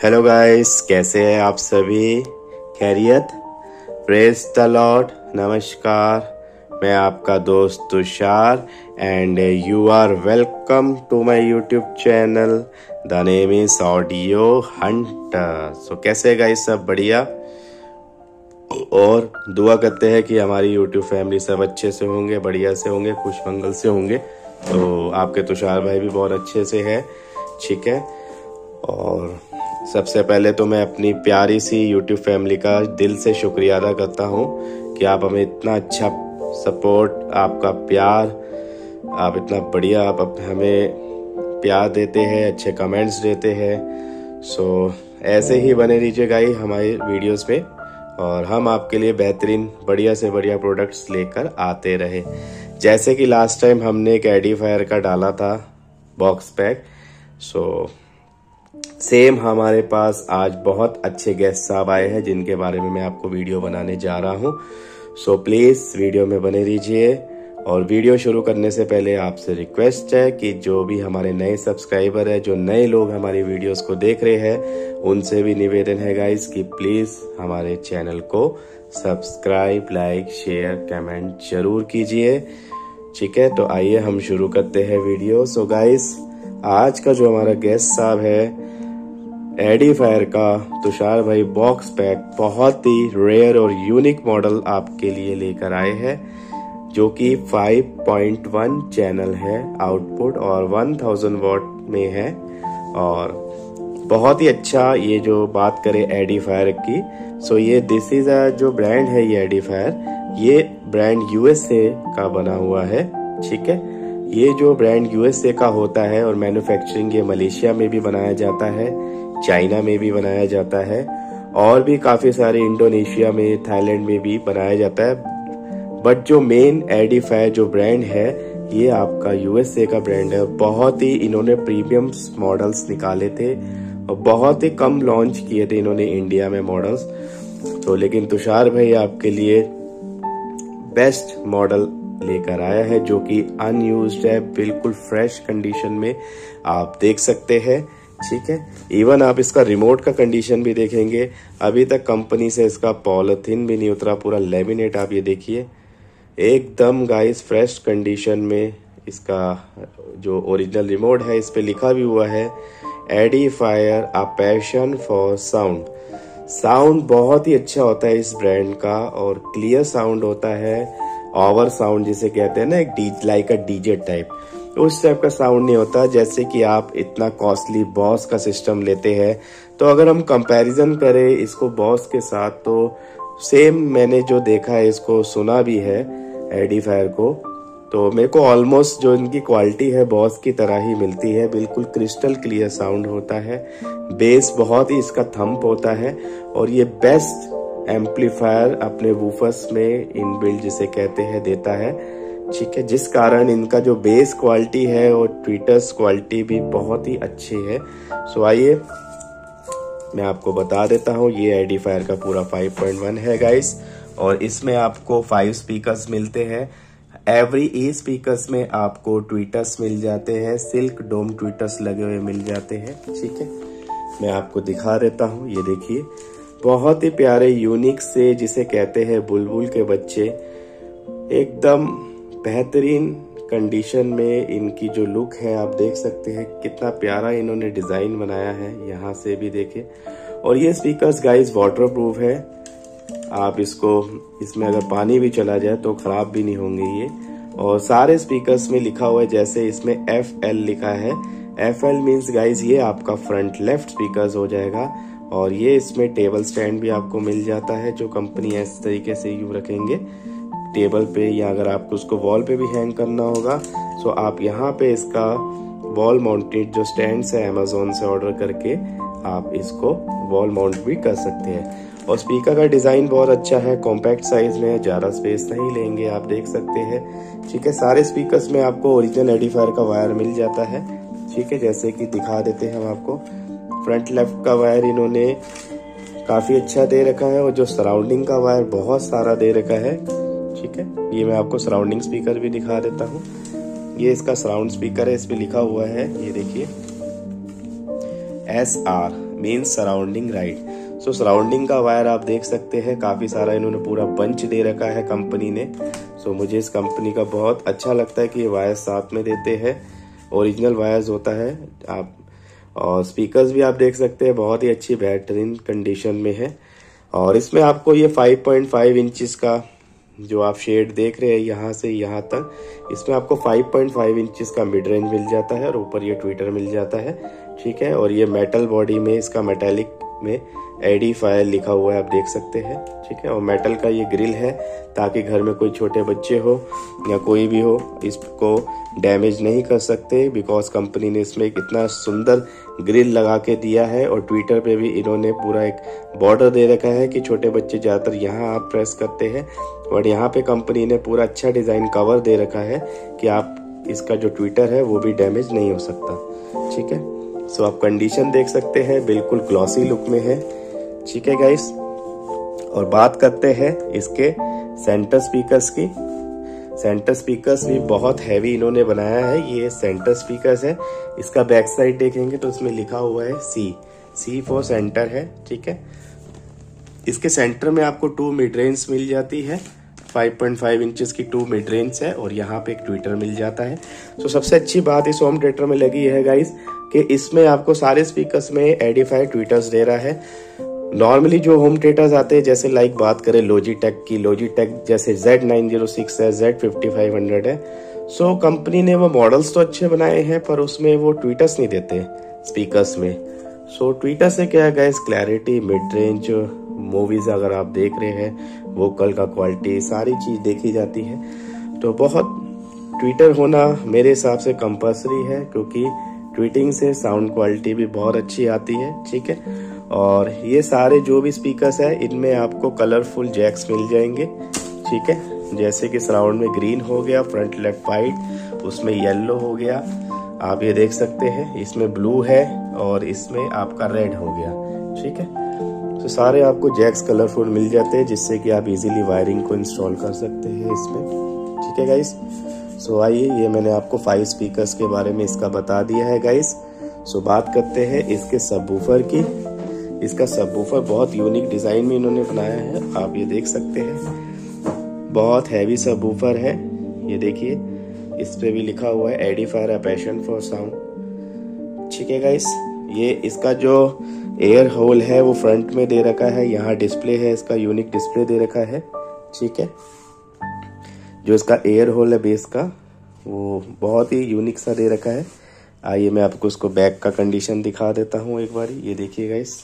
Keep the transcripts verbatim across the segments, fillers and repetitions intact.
Hello guys, कैसे हैं आप सभी? खैरियत? Praise the lord. नमस्कार, मैं आपका दोस्त Tushar and you are welcome to my YouTube channel. The name is audio hunter. So कैसे है गाइस? सब बढ़िया? और दुआ करते हैं कि हमारी यूट्यूब फैमिली सब अच्छे से होंगे, बढ़िया से होंगे, खुश मंगल से होंगे। तो आपके तुषार भाई भी बहुत अच्छे से है, ठीक है। और सबसे पहले तो मैं अपनी प्यारी सी यूट्यूब फैमिली का दिल से शुक्रिया अदा करता हूँ कि आप हमें इतना अच्छा सपोर्ट, आपका प्यार, आप इतना बढ़िया आप हमें प्यार देते हैं, अच्छे कमेंट्स देते हैं। सो ऐसे ही बने रहिए गाइस हमारे वीडियोस में, और हम आपके लिए बेहतरीन बढ़िया से बढ़िया प्रोडक्ट्स लेकर आते रहे। जैसे कि लास्ट टाइम हमने एक एडिफायर का डाला था बॉक्स पैक, सो सेम हमारे पास आज बहुत अच्छे गेस्ट साहब आए हैं जिनके बारे में मैं आपको वीडियो बनाने जा रहा हूं। सो प्लीज वीडियो में बने रहिए। और वीडियो शुरू करने से पहले आपसे रिक्वेस्ट है कि जो भी हमारे नए सब्सक्राइबर है, जो नए लोग हमारी वीडियोस को देख रहे हैं, उनसे भी निवेदन है गाइस कि प्लीज हमारे चैनल को सब्सक्राइब, लाइक, शेयर, कमेंट जरूर कीजिए, ठीक है। तो आइए हम शुरू करते हैं वीडियो। सो गाइस, आज का जो हमारा गेस्ट साहब है एडिफायर का तुषार भाई बॉक्स पैक बहुत ही रेयर और यूनिक मॉडल आपके लिए लेकर आए हैं, जो कि फाइव पॉइंट वन चैनल है आउटपुट और वन थाउज़ेंड वॉट में है। और बहुत ही अच्छा, ये जो बात करें एडिफायर की, सो ये दिस इज अ जो ब्रांड है, ये एडिफायर, ये ब्रांड यूएसए का बना हुआ है, ठीक है। ये जो ब्रांड यूएसए का होता है और मैन्युफैक्चरिंग ये मलेशिया में भी बनाया जाता है, चाइना में भी बनाया जाता है, और भी काफी सारे इंडोनेशिया में, थाईलैंड में भी बनाया जाता है। बट जो मेन एडिफायर जो ब्रांड है, ये आपका यूएसए का ब्रांड है। बहुत ही इन्होंने प्रीमियम मॉडल्स निकाले थे और बहुत ही कम लॉन्च किए थे इन्होंने इंडिया में मॉडल्स। तो लेकिन तुषार भाई आपके लिए बेस्ट मॉडल लेकर आया है, जो कि अनयूज्ड है, बिल्कुल फ्रेश कंडीशन में आप देख सकते हैं, ठीक है। इवन आप इसका रिमोट का कंडीशन भी देखेंगे, अभी तक कंपनी से इसका पॉलिथीन भी नहीं उतरा, पूरा लेमिनेट आप ये देखिए, एकदम गाइस फ्रेश कंडीशन में। इसका जो ओरिजिनल रिमोट है, इस पे लिखा भी हुआ है Edifier a passion for sound. Sound बहुत ही अच्छा होता है इस ब्रांड का, और क्लियर साउंड होता है, ओवर साउंड जिसे कहते हैं ना, एक D like a DJ type, उस टाइप का साउंड नहीं होता। जैसे कि आप इतना कॉस्टली बॉस का सिस्टम लेते हैं, तो अगर हम कंपैरिजन करें इसको बॉस के साथ, तो सेम मैंने जो देखा है, इसको सुना भी है एडिफायर को, तो मेरे को ऑलमोस्ट जो इनकी क्वालिटी है बॉस की तरह ही मिलती है। बिल्कुल क्रिस्टल क्लियर साउंड होता है, बेस बहुत ही इसका थंप होता है, और ये बेस्ट एम्पलीफायर अपने वूफर्स में इनबिल्ट जिसे कहते हैं देता है, ठीक है। जिस कारण इनका जो बेस क्वालिटी है और ट्विटर्स क्वालिटी भी बहुत ही अच्छी है। सो आइए मैं आपको बता देता हूँ, ये एडिफायर का पूरा फाइव पॉइंट वन है गाइस, और इसमें आपको फाइव स्पीकर्स मिलते हैं। एवरी ई स्पीकर्स में आपको ट्विटर्स मिल जाते हैं, सिल्क डोम ट्विटर्स लगे हुए मिल जाते हैं, ठीक है। मैं आपको दिखा देता हूँ, ये देखिए, बहुत ही प्यारे यूनिक से जिसे कहते हैं बुलबुल के बच्चे, एकदम बेहतरीन कंडीशन में इनकी जो लुक है आप देख सकते हैं, कितना प्यारा इन्होंने डिजाइन बनाया है, यहाँ से भी देखे। और ये स्पीकर्स गाइस वाटरप्रूफ है, आप इसको, इसमें अगर पानी भी चला जाए तो खराब भी नहीं होंगे ये। और सारे स्पीकर्स में लिखा हुआ है, जैसे इसमें एफ एल लिखा है, एफ एल मीन्स गाइस ये आपका फ्रंट लेफ्ट स्पीकर्स हो जाएगा। और ये इसमें टेबल स्टैंड भी आपको मिल जाता है, जो कंपनी इस तरीके से यूं रखेंगे टेबल पे, या अगर आपको उसको वॉल पे भी हैंग करना होगा, तो आप यहाँ पे इसका वॉल माउंटेड जो स्टैंड है अमेजोन से ऑर्डर करके आप इसको वॉल माउंट भी कर सकते हैं। और स्पीकर का डिजाइन बहुत अच्छा है, कॉम्पैक्ट साइज में है, ज्यादा स्पेस नहीं लेंगे, आप देख सकते हैं, ठीक है। सारे स्पीकर्स में आपको ओरिजिनल एडिफायर का वायर मिल जाता है, ठीक है। जैसे कि दिखा देते हैं हम आपको, फ्रंट लेफ्ट का वायर इन्होंने काफी अच्छा दे रखा है, और जो सराउंडिंग का वायर बहुत सारा दे रखा है, ठीक है। ये मैं आपको सराउंडिंग स्पीकर भी दिखा देता हूँ, ये इसका सराउंड स्पीकर है, इस पे लिखा हुआ है, ये देखिए S R means surrounding right. So surrounding का वायर आप देख सकते हैं, काफ़ी सारा इन्होंने पूरा बंच दे रखा है कंपनी ने। सो so, मुझे इस कंपनी का बहुत अच्छा लगता है कि ये वायर साथ में देते हैं, ओरिजिनल वायर्स होता है आप। और स्पीकर्स भी आप देख सकते हैं बहुत ही अच्छी बेहतरीन कंडीशन में है। और इसमें आपको ये फाइव पॉइंट फाइव इंचेस का जो आप शेड देख रहे हैं यहाँ से यहाँ तक, इसमें आपको फाइव पॉइंट फाइव इंचेस का मिड रेंज मिल जाता है और ऊपर ये ट्विटर मिल जाता है, ठीक है। और ये मेटल बॉडी में, इसका मेटेलिक में एडिफायर लिखा हुआ है, आप देख सकते हैं, ठीक है। और मेटल का ये ग्रिल है ताकि घर में कोई छोटे बच्चे हो या कोई भी हो इसको डैमेज नहीं कर सकते, बिकॉज कंपनी ने इसमें एक इतना सुंदर ग्रिल लगा के दिया है। और ट्विटर पे भी इन्होंने पूरा एक बॉर्डर दे रखा है कि छोटे बच्चे ज़्यादातर यहाँ आप प्रेस करते हैं, और यहाँ पे कंपनी ने पूरा अच्छा डिज़ाइन कवर दे रखा है कि आप इसका जो ट्विटर है वो भी डैमेज नहीं हो सकता, ठीक है। सो आप कंडीशन देख सकते हैं, बिल्कुल ग्लॉसी लुक में है, ठीक है गाइस। और बात करते हैं इसके सेंटर स्पीकर्स की। सेंटर स्पीकर्स भी बहुत हैवी इन्होंने बनाया है। ये सेंटर स्पीकर्स है, इसका बैक साइड देखेंगे तो इसमें लिखा हुआ है सी सी फॉर सेंटर है, ठीक है। इसके सेंटर में आपको टू मिड रेंज मिल जाती है, फाइव पॉइंट फाइव इंचेस की टू मिड रेंज है, और यहाँ पे एक ट्विटर मिल जाता है। तो सबसे अच्छी बात इस होम थिएटर में लगी है गाइस कि इसमें आपको सारे स्पीकर्स में एडिफाई ट्विटर्स दे रहा है। नॉर्मली जो होम थिएटर्स आते हैं, जैसे लाइक बात करें लॉजिटेक की, लॉजिटेक जैसे जेड नाइन ज़ीरो सिक्स है, जेड फिफ्टी फाइव हंड्रेड है, सो कंपनी ने वो मॉडल्स तो अच्छे बनाए हैं पर उसमें वो ट्विटर्स नहीं देते स्पीकर्स में। सो ट्विटर से क्या है guys, clarity, mid range, movies अगर आप देख रहे हैं, वोकल का क्वालिटी, सारी चीज देखी जाती है। तो बहुत ट्विटर होना मेरे हिसाब से कंपल्सरी है, क्योंकि ट्वीटिंग से साउंड क्वालिटी भी बहुत अच्छी आती है, ठीक है। और ये सारे जो भी स्पीकर्स है इनमें आपको कलरफुल जैक्स मिल जाएंगे, ठीक है। जैसे कि सराउंड में ग्रीन हो गया, फ्रंट लेफ्ट वाइट, उसमें येलो हो गया, आप ये देख सकते हैं, इसमें ब्लू है और इसमें आपका रेड हो गया, ठीक है। तो सारे आपको जैक्स कलरफुल मिल जाते हैं, जिससे कि आप इजीली वायरिंग को इंस्टॉल कर सकते हैं इसमें, ठीक है गाइस। सो आइए, ये मैंने आपको फाइव स्पीकर्स के बारे में इसका बता दिया है गाइस। सो बात करते हैं इसके सबवूफर की। इसका सबवूफर बहुत यूनिक डिजाइन में इन्होंने बनाया है, आप ये देख सकते हैं, बहुत हैवी सबवूफर है। ये देखिए, इस पे भी लिखा हुआ है Edifier a passion for sound, ठीक है गाइस। ये इसका जो एयर होल है वो फ्रंट में दे रखा है, यहाँ डिस्प्ले है, इसका यूनिक डिस्प्ले दे रखा है, ठीक है। जो इसका एयर होल है बेस का, वो बहुत ही यूनिक सा दे रखा है। आइए मैं आपको उसको बैक का कंडीशन दिखा देता हूँ एक बार। ये देखिए गाइस,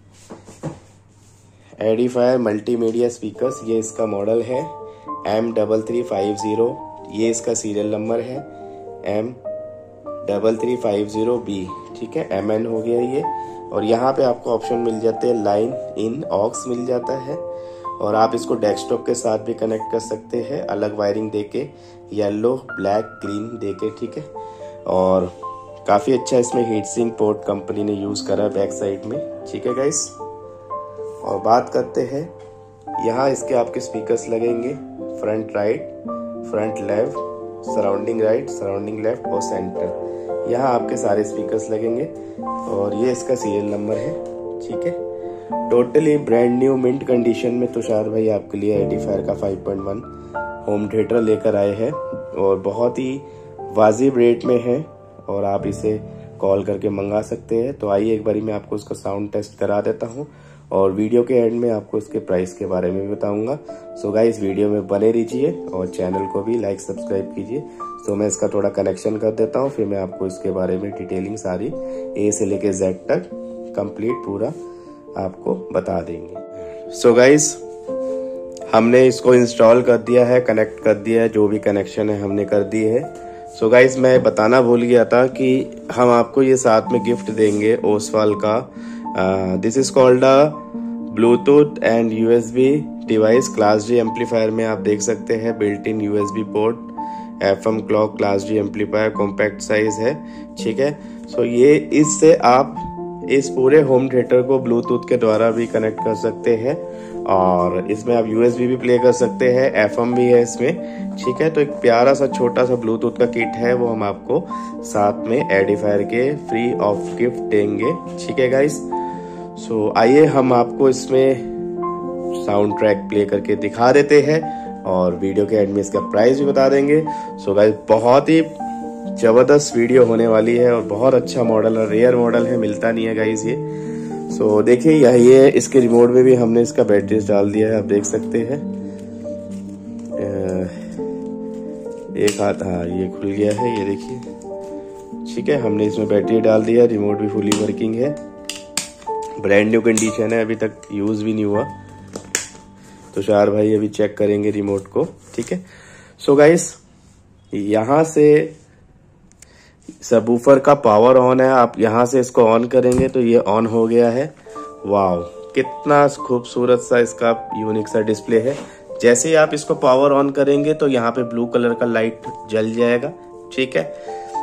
एडिफायर मल्टीमीडिया स्पीकर्स, ये इसका मॉडल है M double three five zero, ये इसका सीरियल नंबर है M double three five zero B, ठीक है, एम एन हो गया ये। और यहाँ पे आपको ऑप्शन मिल जाते हैं, लाइन इन ऑक्स मिल जाता है, और आप इसको डेस्कटॉप के साथ भी कनेक्ट कर सकते हैं, अलग वायरिंग देके, येलो, ब्लैक, ग्रीन देके, ठीक है। और काफ़ी अच्छा इसमें हीट सिंक पोर्ट कंपनी ने यूज़ करा बैक साइड में, ठीक है गाइस। और बात करते हैं, यहाँ इसके आपके स्पीकर्स लगेंगे front right, front left, surrounding right, surrounding left और सेंटर, यहाँ आपके सारे स्पीकर्स लगेंगे। और ये इसका सीरियल नंबर है, ठीक है। Totally brand new mint condition में तुषार भाई आपके लिए एडिफायर का five point one home theatre लेकर आए हैं, और बहुत ही वाजिब रेट में है, और आप इसे कॉल करके मंगा सकते हैं। तो आइए एक बारी मैं आपको उसका साउंड टेस्ट करा देता हूँ, और वीडियो के एंड में आपको इसके प्राइस के बारे में भी बताऊंगा। सो गाइस, वीडियो में बने रहिए और चैनल को भी लाइक सब्सक्राइब कीजिए। सो मैं इसका थोड़ा कनेक्शन कर देता हूँ, फिर मैं आपको इसके बारे में डिटेलिंग सारी ए से लेके जेड तक कंप्लीट पूरा आपको बता देंगे। सो गाइस, हमने इसको इंस्टॉल कर दिया है, कनेक्ट कर दिया है, जो भी कनेक्शन है हमने कर दी है। सो गाइस, मैं बताना भूल गया था कि हम आपको ये साथ में गिफ्ट देंगे ओसवाल का, this is called a Bluetooth and USB device class G amplifier में आप देख सकते हैं built in USB port, FM clock class G amplifier, compact size है, ठीक है। सो ये इससे आप इस पूरे होम थिएटर को ब्लूटूथ के द्वारा भी कनेक्ट कर सकते हैं, और इसमें आप यूएसबी भी प्ले कर सकते हैं, एफएम भी है इसमें, ठीक है। तो एक प्यारा सा छोटा सा ब्लूटूथ का किट है, वो हम आपको साथ में एडिफायर के फ्री ऑफ गिफ्ट देंगे, ठीक है गाइस। सो आइए हम आपको इसमें साउंड ट्रैक प्ले करके दिखा देते हैं और वीडियो के एंड में इसका प्राइस भी बता देंगे। सो गाइस बहुत ही जबरदस्त वीडियो होने वाली है और बहुत अच्छा मॉडल है, रेयर मॉडल है, मिलता नहीं है गाइस ये। सो देखिए यह ये इसके रिमोट में भी हमने इसका बैटरीज डाल दिया है, आप देख सकते हैं। एक हाथ, हाँ ये खुल गया है, ये देखिए, ठीक है। हमने इसमें बैटरी डाल दिया, रिमोट भी फुली वर्किंग है, ब्रांड न्यू कंडीशन है, अभी तक यूज भी नहीं हुआ। तुषार भाई अभी चेक करेंगे रिमोट को, ठीक है। सो गाइस यहाँ से सबवूफर का पावर ऑन है, आप यहाँ से इसको ऑन करेंगे तो ये ऑन हो गया है। वाव, कितना खूबसूरत सा इसका यूनिक सा डिस्प्ले है। जैसे ही आप इसको पावर ऑन करेंगे तो यहाँ पे ब्लू कलर का लाइट जल जाएगा, ठीक है।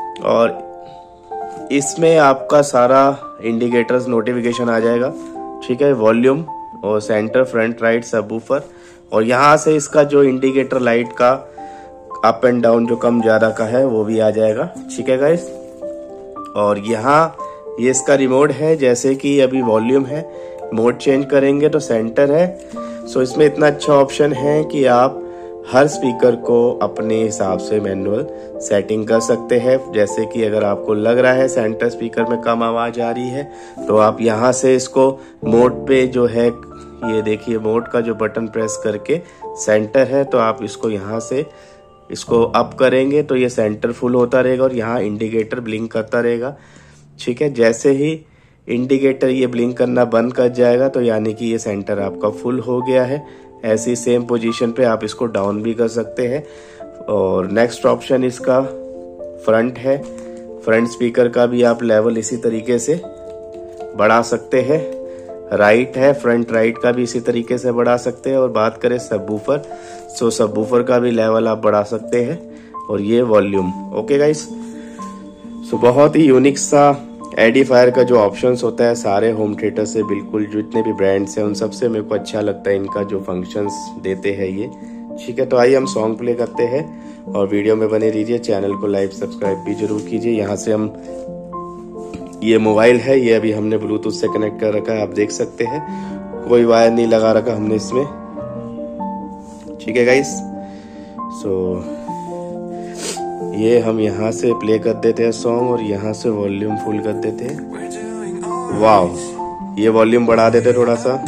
और इसमें आपका सारा इंडिकेटर्स नोटिफिकेशन आ जाएगा, ठीक है। वॉल्यूम और सेंटर, फ्रंट, राइट, सबवूफर, और यहाँ से इसका जो इंडिकेटर लाइट का अप एंड डाउन जो कम ज्यादा का है वो भी आ जाएगा, ठीक है गाइस। और यहाँ ये इसका रिमोट है, जैसे कि अभी वॉल्यूम है, मोड चेंज करेंगे तो सेंटर है। सो इसमें इतना अच्छा ऑप्शन है कि आप हर स्पीकर को अपने हिसाब से मैनुअल सेटिंग कर सकते हैं। जैसे कि अगर आपको लग रहा है सेंटर स्पीकर में कम आवाज आ रही है तो आप यहाँ से इसको मोड पे जो है, ये देखिए मोड का जो बटन प्रेस करके सेंटर है, तो आप इसको यहाँ से इसको अप करेंगे तो ये सेंटर फुल होता रहेगा और यहाँ इंडिकेटर ब्लिंक करता रहेगा, ठीक है। जैसे ही इंडिकेटर ये ब्लिंक करना बंद कर जाएगा तो यानी कि ये सेंटर आपका फुल हो गया है। ऐसी सेम पोजीशन पे आप इसको डाउन भी कर सकते हैं। और नेक्स्ट ऑप्शन इसका फ्रंट है, फ्रंट स्पीकर का भी आप लेवल इसी तरीके से बढ़ा सकते हैं। राइट है, फ्रंट राइट का भी इसी तरीके से बढ़ा सकते हैं। और बात करें सबवूफर, सो सबवूफर का भी लेवल आप बढ़ा सकते हैं। और ये वॉल्यूम, ओके गाइस। सो बहुत ही यूनिक सा एडिफायर का जो ऑप्शंस होता है सारे होम थिएटर से, बिल्कुल जितने भी ब्रांड्स हैं उन सबसे मेरे को अच्छा लगता है इनका जो फंक्शंस देते हैं ये, ठीक है। तो आइए हम सॉन्ग प्ले करते हैं और वीडियो में बने रहिए। चैनल को लाइक सब्सक्राइब भी जरूर कीजिए। यहाँ से हम, ये मोबाइल है, ये अभी हमने ब्लूटूथ से कनेक्ट कर रखा है, आप देख सकते हैं, कोई वायर नहीं लगा रखा हमने इसमें, ठीक है गाइस। सो ये हम यहाँ से प्ले कर देते हैं सॉन्ग और यहाँ से वॉल्यूम फुल कर देते हैं। वाव, ये वॉल्यूम बढ़ा देते हैं थोड़ा सा।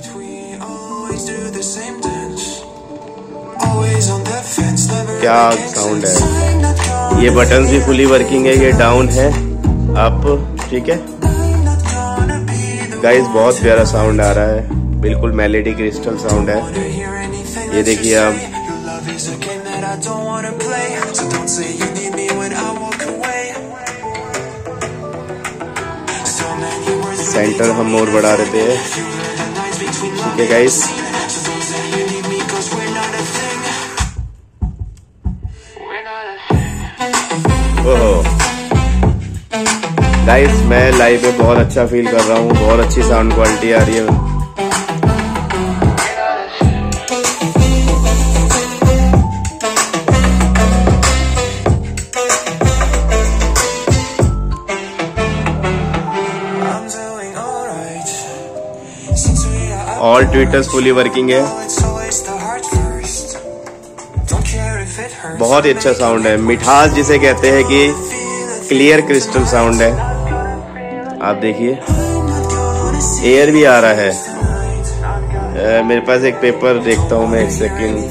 क्या साउंड है, ये बटन्स भी फुली वर्किंग है, ये डाउन है, अप, ठीक है गाइस। बहुत प्यारा साउंड आ रहा है, बिल्कुल मेलेडी क्रिस्टल साउंड है। ये देखिए आप, सेंटर हम और बढ़ा देते हैं, ठीक है गाइस। ओहो गाइस, मैं लाइव में बहुत अच्छा फील कर रहा हूँ, बहुत अच्छी साउंड क्वालिटी आ रही है। ऑल ट्विटर्स फुली वर्किंग है, बहुत ही अच्छा साउंड है। मिठास जिसे कहते हैं कि क्लियर क्रिस्टल साउंड है, आप देखिए। एयर भी आ रहा है। आ, मेरे पास एक पेपर देखता हूँ मैं, एक सेकंड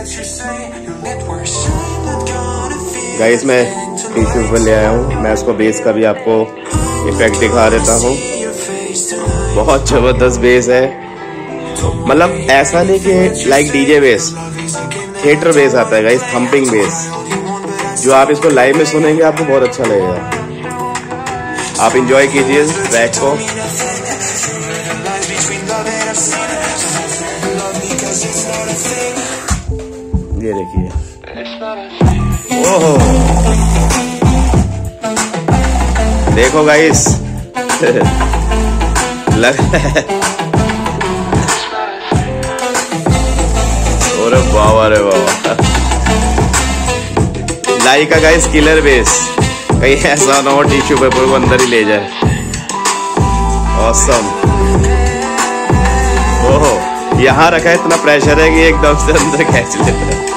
गाइस। मैं टिश्यू पेपर ले आया हूँ, मैं उसको बेस का भी आपको इफेक्ट दिखा देता हूँ। बहुत जबरदस्त बेस है, मतलब ऐसा नहीं कि like DJ bass, theatre bass आता है गाइस, थंपिंग बेस। जो आप इसको लाइव में सुनेंगे आपको बहुत अच्छा लगेगा। आप एंजॉय कीजिए इस ट्रैक को। ये देखिए, ओहो देखो गाइस लग अरे वाह, अरे वाह, लाइका गाइस किलर बेस। कहीं ऐसा ना हो टिश्यू पेपर को अंदर ही ले जाए। ऑसम। ओहो, यहाँ रखा है, इतना प्रेशर है कि एकदम से अंदर खींच लेता है।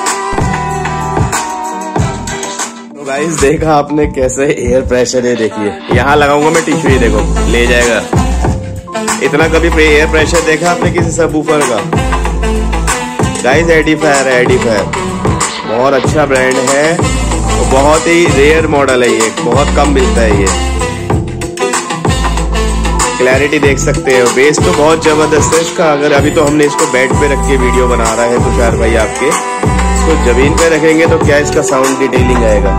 तो गाइस देखा आपने कैसे एयर प्रेशर है, देखिए यहाँ लगाऊंगा मैं टिश्यू, ये देखो ले जाएगा। इतना कभी एयर प्रेशर देखा आपने किसी सबवूफर का? गाइस एडिफायर है, एडिफायर बहुत अच्छा ब्रांड है, बहुत ही रेयर मॉडल है, ये बहुत कम मिलता है। ये क्लैरिटी देख सकते हो, बेस तो बहुत जबरदस्त है इसका। अगर अभी तो हमने इसको बेड पे रख के वीडियो बना रहा है तुषार भाई आपके, इसको जमीन पे रखेंगे तो क्या इसका साउंड डिटेलिंग आएगा।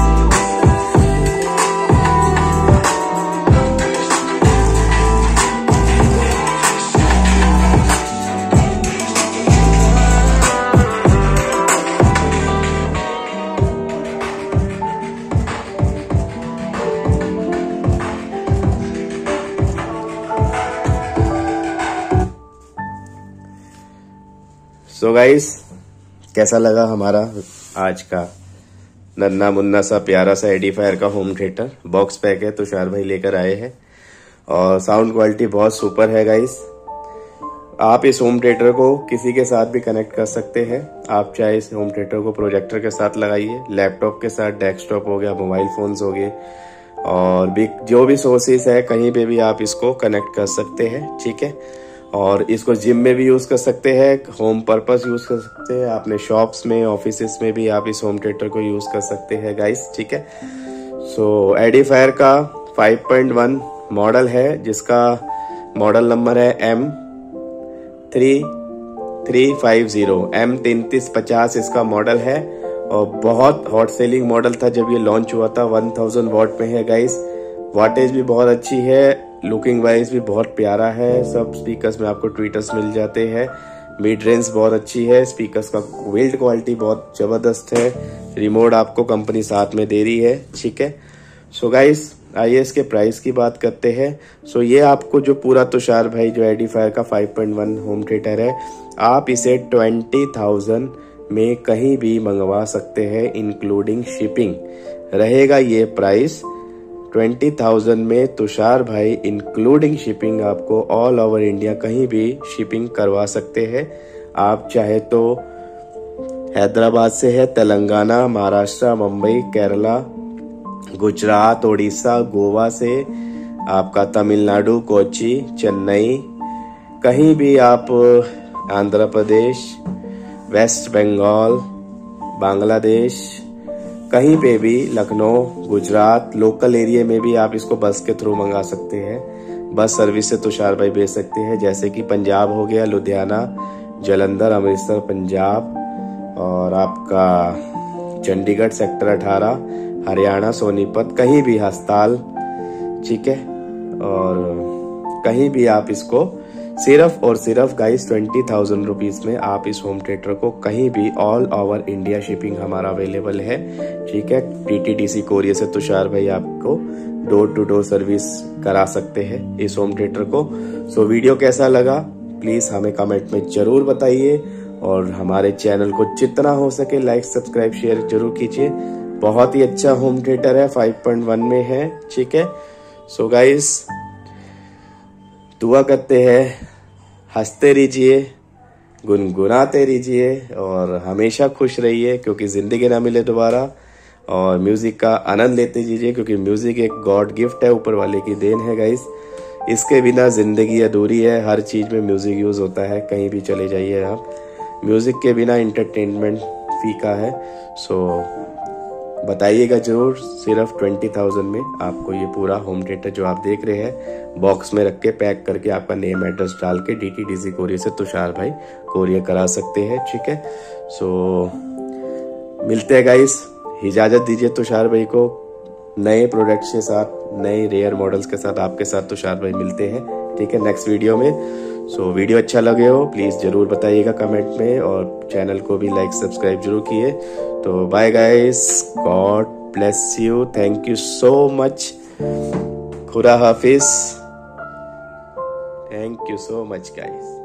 सो गाइस कैसा लगा हमारा आज का नन्ना मुन्ना सा प्यारा सा एडिफायर का होम थिएटर? बॉक्स पैक है, तुषार भाई लेकर आए हैं और साउंड क्वालिटी बहुत सुपर है गाइस। आप इस होम थिएटर को किसी के साथ भी कनेक्ट कर सकते हैं। आप चाहे इस होम थिएटर को प्रोजेक्टर के साथ लगाइए, लैपटॉप के साथ, डेस्कटॉप हो गया, मोबाइल फोन्स हो गए, और भी जो भी सोर्सेस है कहीं पे भी आप इसको कनेक्ट कर सकते हैं, ठीक है। और इसको जिम में भी यूज कर सकते हैं, होम पर्पस यूज कर सकते हैं, अपने शॉप्स में, ऑफिसेस में भी आप इस होम थिएटर को यूज कर सकते हैं गाइस, ठीक है। सो एडिफायर का फाइव पॉइंट वन मॉडल है, जिसका मॉडल नंबर है M three three five zero, M तैंतीस पचास इसका मॉडल है, और बहुत हॉट सेलिंग मॉडल था जब ये लॉन्च हुआ था। वन थाउजेंड वॉट में है गाइस, वाटेज भी बहुत अच्छी है, लुकिंग वाइज भी बहुत प्यारा है। सब स्पीकर्स में आपको ट्वीटर्स मिल जाते हैं, मिड रेंज बहुत अच्छी है, स्पीकर्स का बिल्ड क्वालिटी बहुत जबरदस्त है, रिमोट आपको कंपनी साथ में दे रही है, ठीक है। सो गाइस आइए इसके प्राइस की बात करते हैं। सो ये आपको जो पूरा तुषार भाई जो एडिफायर का five point one home theatre है, आप इसे ट्वेंटी थाउजेंड में कहीं भी मंगवा सकते हैं, इंक्लूडिंग शिपिंग रहेगा ये प्राइस। ट्वेंटी थाउजेंड में तुषार भाई इंक्लूडिंग शिपिंग आपको ऑल ओवर इंडिया कहीं भी शिपिंग करवा सकते हैं। आप चाहे तो हैदराबाद से है, तेलंगाना, महाराष्ट्र, मुंबई, केरला, गुजरात, उड़ीसा, गोवा से, आपका तमिलनाडु, कोची, चेन्नई, कहीं भी आप, आंध्र प्रदेश, वेस्ट बंगाल, बांग्लादेश, कहीं पे भी, लखनऊ, गुजरात, लोकल एरिया में भी आप इसको बस के थ्रू मंगा सकते हैं। बस सर्विस से तुषार भाई भेज सकते हैं, जैसे कि पंजाब हो गया, लुधियाना, जलंधर, अमृतसर, पंजाब, और आपका चंडीगढ़ सेक्टर अठारह, हरियाणा, सोनीपत, कहीं भी, हस्ताल, ठीक है। और कहीं भी आप इसको सिर्फ और सिर्फ गाइस ट्वेंटी थाउजेंड रुपीज में आप इस होम थिएटर को कहीं भी ऑल ओवर इंडिया शिपिंग हमारा अवेलेबल है, ठीक है। टीटीडीसी कोरियर से तुषार भाई आपको डोर टू डोर सर्विस करा सकते हैं इस होम थिएटर को। सो वीडियो कैसा लगा प्लीज हमें कमेंट में जरूर बताइए, और हमारे चैनल को जितना हो सके लाइक, सब्सक्राइब, शेयर जरूर कीजिए। बहुत ही अच्छा होम थिएटर है, फाइव पॉइंट वन में है, ठीक है। सो गाइस दुआ करते हैं, हंसते रहिए, गुनगुनाते रहिए, और हमेशा खुश रहिए, क्योंकि जिंदगी ना मिले दोबारा। और म्यूजिक का आनंद लेते रहिए, क्योंकि म्यूजिक एक गॉड गिफ्ट है, ऊपर वाले की देन है गाइस। इसके बिना जिंदगी अधूरी है, हर चीज में म्यूजिक यूज होता है, कहीं भी चले जाइए आप, म्यूजिक के बिना एंटरटेनमेंट फीका है। सो बताइएगा जरूर, सिर्फ ट्वेंटी थाउजेंड में आपको ये पूरा होम थिएटर जो आप देख रहे हैं बॉक्स में रख के पैक करके आपका नेम एड्रेस डाल के डीटीडीसी कोरियर से तुषार भाई कोरियर करा सकते हैं, ठीक है। सो मिलते हैं गाइस, इजाजत दीजिए तुषार भाई को, नए प्रोडक्ट्स के साथ, नए रेयर मॉडल्स के साथ आपके साथ तुषार भाई मिलते हैं, ठीक है, नेक्स्ट वीडियो में। सो so, वीडियो अच्छा लगे हो प्लीज जरूर बताइएगा कमेंट में, और चैनल को भी लाइक सब्सक्राइब जरूर किए। तो bye guys, god bless you, thank you so much, खुदा हाफिज, thank you so much guys.